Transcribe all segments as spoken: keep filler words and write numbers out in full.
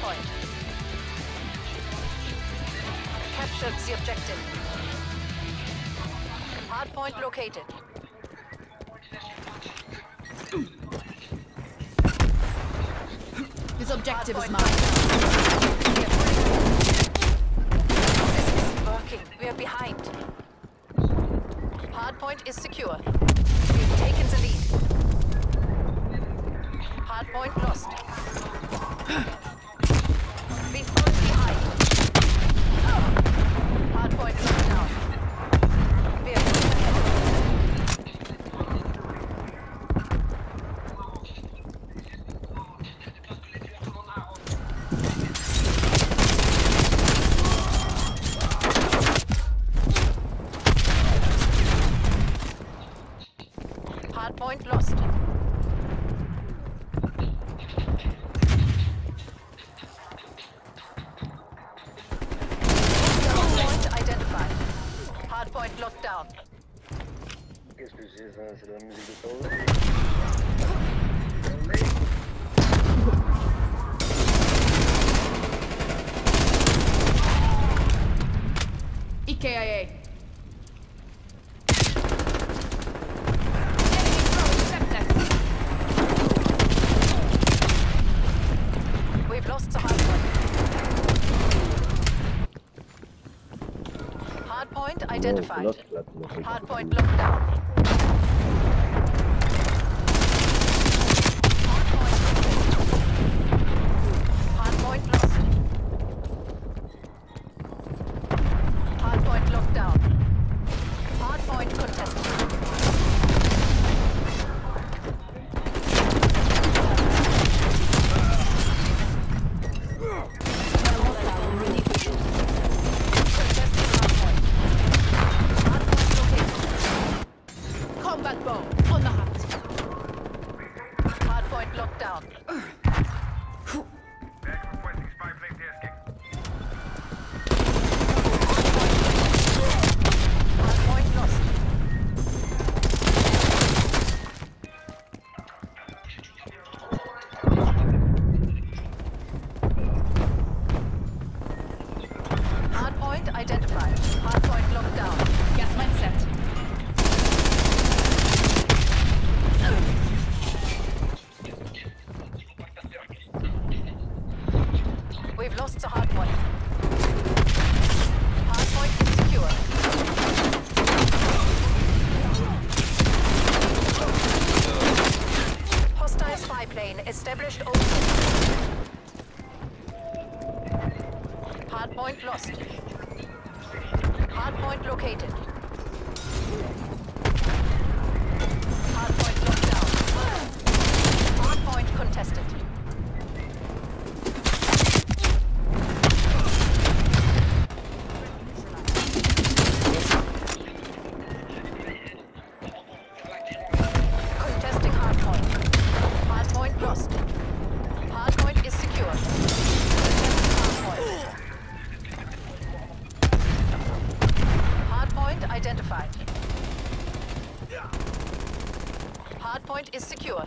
point. Captured the objective. Hard point located. This objective is Hard mine. This isn't working. We are behind. Hard point is secure. We've taken the lead. Hard point lost. We fall behind. Hard point locked down. We are moving ahead. Hard point lost. Point identified. Hard point locked down. Qu'est-ce que c'est ça? C'est de la musique de Paul. E K I A. We've lost the hard point. Hard point identified. Hard point locked down. Hard point lost. Hard point locked down. Hard point contested. Combat bow on the hunt. Hard point locked down. Requesting spy plane tasking. Hard point lost. Hard point identified. Hard point locked down. Gas mine set. We've lost the hard point. Hard point is secure. Hostile spy plane established overhead. Hard point lost. Hard point located. Hard point locked down. Hard point contested. Contesting hard point. Hard point lost. Hard point is secure. Contesting hard point. Hard point identified. Hard point is secure.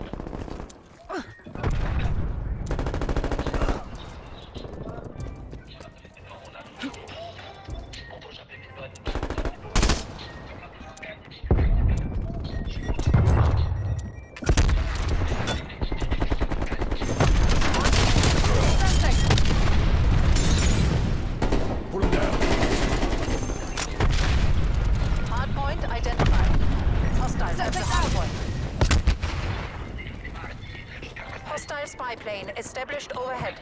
Hard point identified. Hostiles at the hard point. Hostile spy plane established overhead.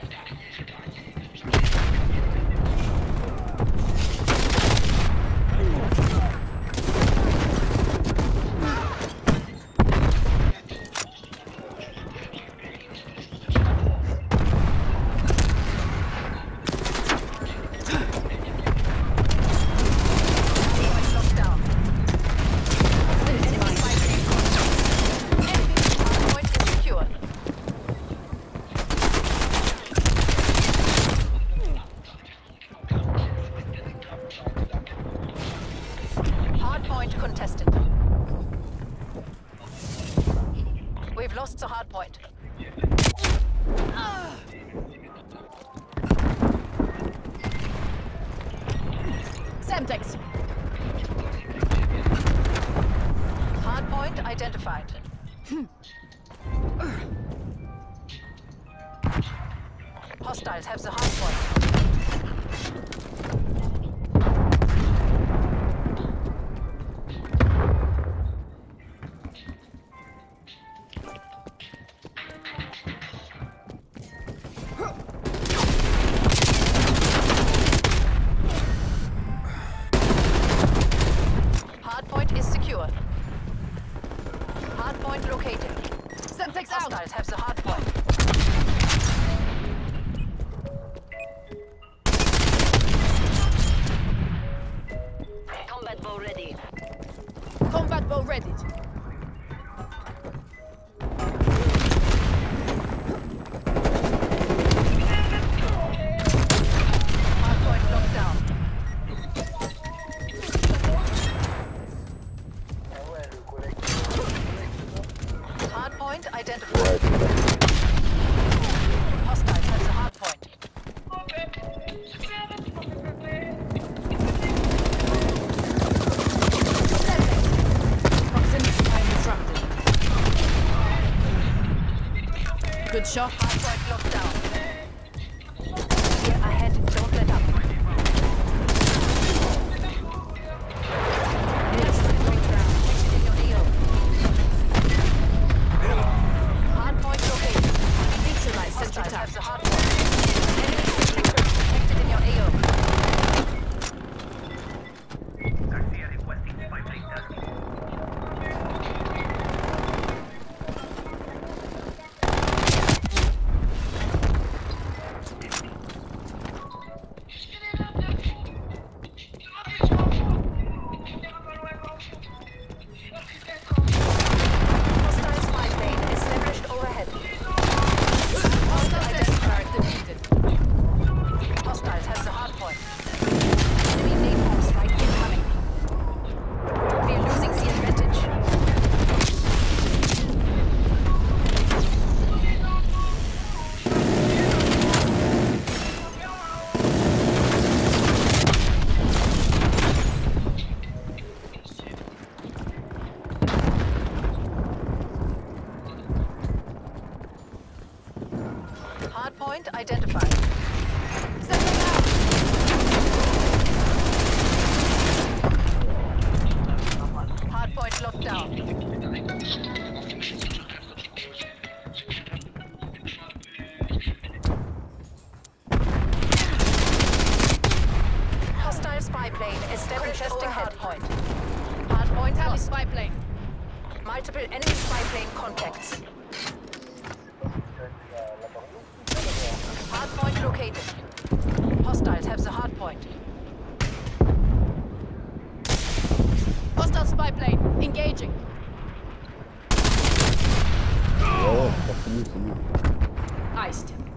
Locked down. Enemy spy plane contact. Hard point is secure. Hard point contested. We've lost the hard point. Semtex. Hardpoint identified. Hostiles have the hardpoint. Hardpoint is secure. Hardpoint located. Semtex out. Hostiles have the hardpoint. Combat bow ready. Combat bow ready. Hardpoint locked down. Hardpoint identified. Hostiles have the hardpoint. Proximity time disrupted. Good shot. Hardpoint locked down. Here ahead, don't let up. Next point round. Exit in your A O. Hardpoint located. Neutralize sentry Hostiles have tag. the hardpoint. Enemy sentry protected in your A O. Garcia requesting spy plane tasking. Hostile spy plane established overhead. Hostile identified. Defeated. Hostiles has the hardpoint. Enemy napalm strike incoming. We are losing the advantage. Hardpoint identified. Semtex out. Hardpoint locked down. Hostile spy plane established overhead. Hardpoint. Hardpoint Tally lost. spy plane. Multiple enemy spy plane contacts. Hardpoint located. Hostiles have the hardpoint. Hostile spy plane. Engaging. Oh, fucking you. Iced him.